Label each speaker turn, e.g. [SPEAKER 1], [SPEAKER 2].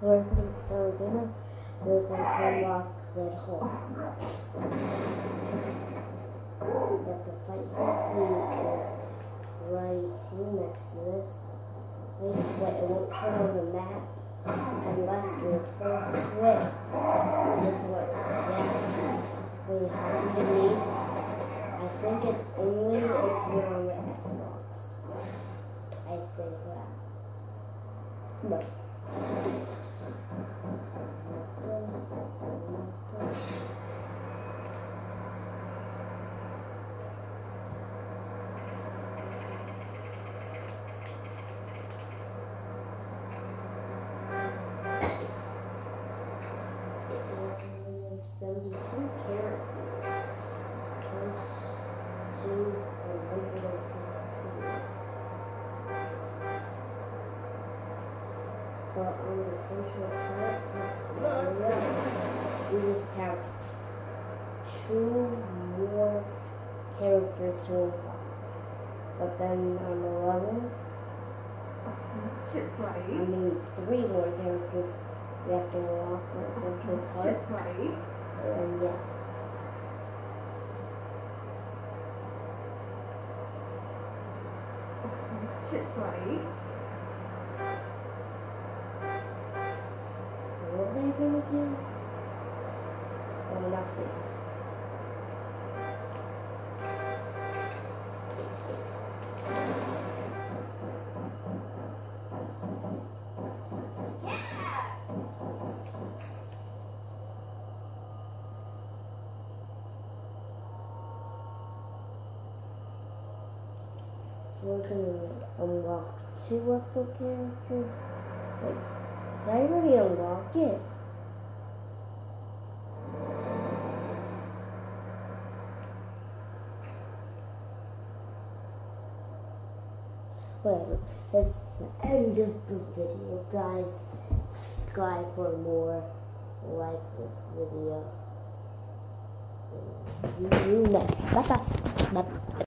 [SPEAKER 1] Hurricane Saladino, we're going to unlock Red Hulk. But the fight he is right here next to this. But it won't turn on the map unless you're full square. That's what exactly happened to me. I think it's only if you're on the Xbox. I think that. But but on the central part of this area, we just have 2 more characters to unlock. But then on the levels, 3 more characters we have to unlock on the central part. And yeah. What are they gonna do? Or nothing. So we're gonna unlock 2 of the characters. Wait, did I already unlock it? Whatever. That's the end of the video, guys. Subscribe for more. Like this video. See you next. Bye bye.